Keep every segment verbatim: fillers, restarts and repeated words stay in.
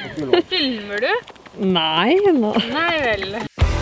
Filmer du? Nei, nå. Nei vel.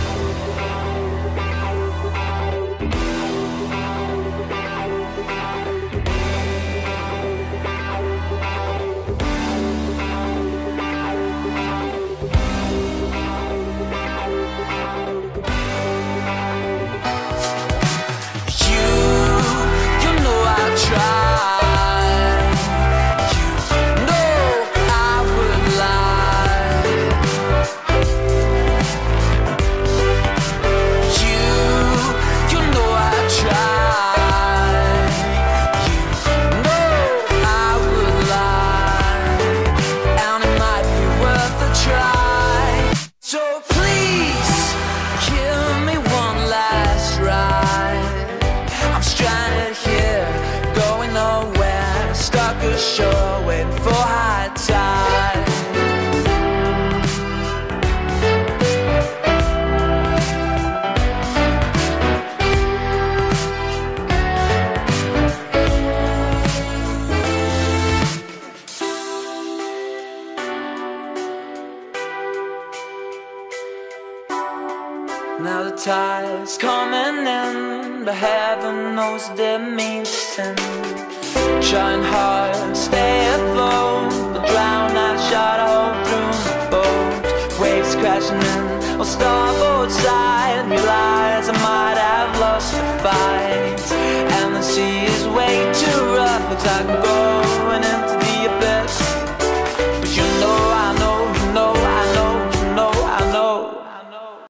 Shore waiting for high tide. Now the tide's coming in, but heaven knows it means sin. Trying hard, stay afloat, but drown that shot hole through the boat. Waves crashing in on starboard side. Realize I might have lost the fight, and the sea is way too rough. Looks like I'm going